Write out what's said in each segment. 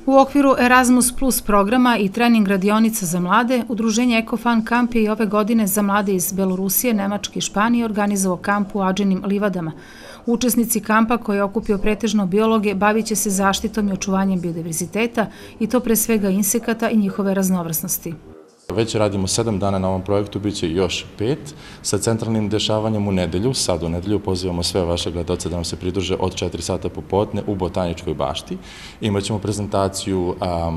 U okviru Erasmus Plus programa i trening radionica za mlade, udruženje Ecofun Camp je i ove godine za mlade iz Belorusije, Nemačke i Španije organizovao kamp u Adženim livadama. Učesnici kampa, koji je okupio pretežno biologe, bavit će se zaštitom i očuvanjem biodiverziteta, i to pre svega insekata i njihove raznovrsnosti. Već radimo 7 dana na ovom projektu, bit će još 5, sa centralnim dešavanjem u nedelju. Sad u nedelju pozivamo sve vaše gledaoce da nam se pridruže od 4 sata popodne u Botaničkoj bašti. Imaćemo prezentaciju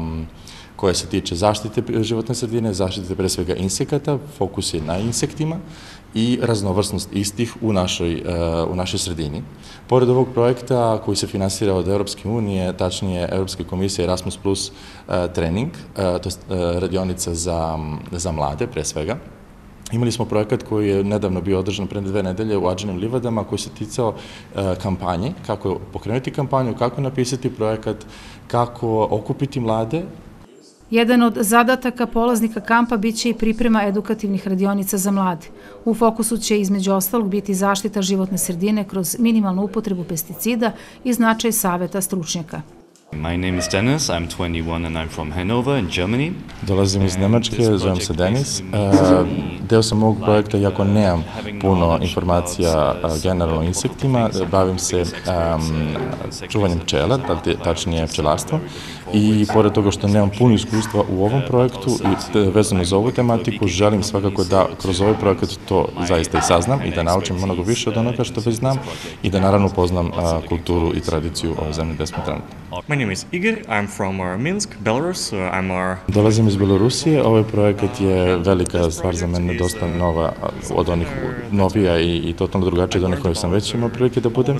koja se tiče zaštite životne sredine, zaštite pre svega insekata, fokus je na insektima i raznovrsnost istih u našoj sredini. Pored ovog projekta koji se finansira od Europske unije, tačnije Europske komisije Erasmus Plus trening, to je radionica za mlade pre svega. Imali smo projekat koji je nedavno bio održan pre 2 nedelje u Adženim livadama, koji se ticao kampanje, kako pokrenuti kampanju, kako napisati projekat, kako okupiti mlade. Jedan od zadataka polaznika kampa biće i priprema edukativnih radionica za mlade. U fokusu će između ostalog biti zaštita životne sredine kroz minimalnu upotrebu pesticida i značaj saveta stručnjaka. My name is Dennis, I'm 21 and I'm from Hanover in Germany. Dolazim iz Nemačke, zovem se Denis. Deo sam ovog projekta, iako nemam puno informacija generalno o insektima, bavim se čuvanjem pčela, tačnije pčelarstvom. I pored toga što nemam puno iskustva u ovom projektu i vezano za ovu tematiku, želim svakako da kroz ovaj projekat to zaista i saznam i da naučim mnogo više od onoga što već znam i da naravno upoznam kulturu i tradiciju ove zemlje gde smo trenutno. My name is Igor, I'm from Minsk, Belarus. Dolazim iz Belorusije, ovaj projekat je velika stvar za mene, dosta nova od onih novija i totalno drugačija od onih koje sam već imao prilike da budem.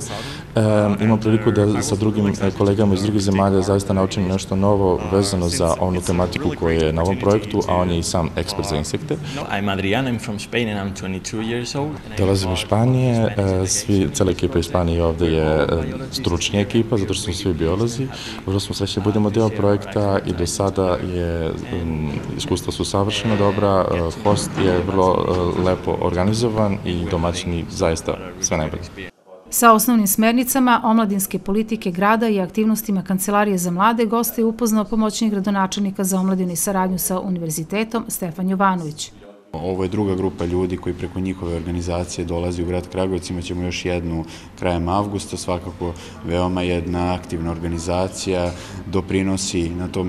Imam priliku da sa drugim kolegama iz drugih zemalja zaista naučim nešto novo vezano za onu tematiku koja je na ovom projektu, a on je i sam ekspert za insekte. I'm Adrian, I'm from Spain and I'm 22 years old. Dolazim iz Španije, cela ekipa iz Španije ovde je stručnija ekipa, zato što su svi biolozi. Vrlo smo srećni da budemo deo projekta i do sada je iskustva su savršeno dobra, host je vrlo lepo organizovan i domaćini zaista sve najbolje. Sa osnovnim smernicama omladinske politike grada i aktivnostima Kancelarije za mlade goste je upoznao pomoćnik gradonačelnika za omladinu i saradnju sa univerzitetom Stefan Jovanović. Ovo je druga grupa ljudi koji preko njihove organizacije dolazi u grad Kragujevac, imat ćemo još jednu krajem avgusta, veoma jedna aktivna organizacija, doprinosi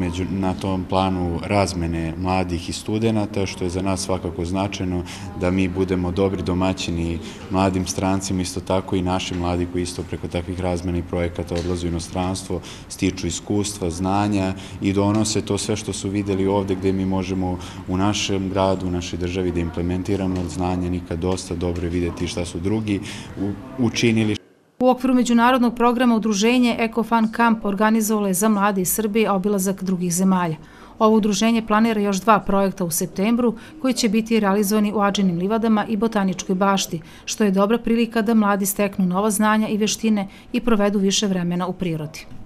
na tom planu razmene mladih i studenata, što je za nas svakako značajno da mi budemo dobri domaćini mladim strancima, isto tako i naši mladi koji isto preko takvih razmena i projekata odlaze u inostranstvo, stiču iskustva, znanja i donose to sve što su videli ovde gde mi možemo u našem gradu, u našoj državi da implementiramo znanje, nikad dosta dobro je videti šta su drugi učinili. U okviru međunarodnog programa udruženje Ecofun Camp organizovalo je za mlade iz Srbije obilazak drugih zemalja. Ovo udruženje planira još 2 projekta u septembru koji će biti realizovani u Adženim livadama i Botaničkoj bašti, što je dobra prilika da mladi steknu nova znanja i veštine i provedu više vremena u prirodi.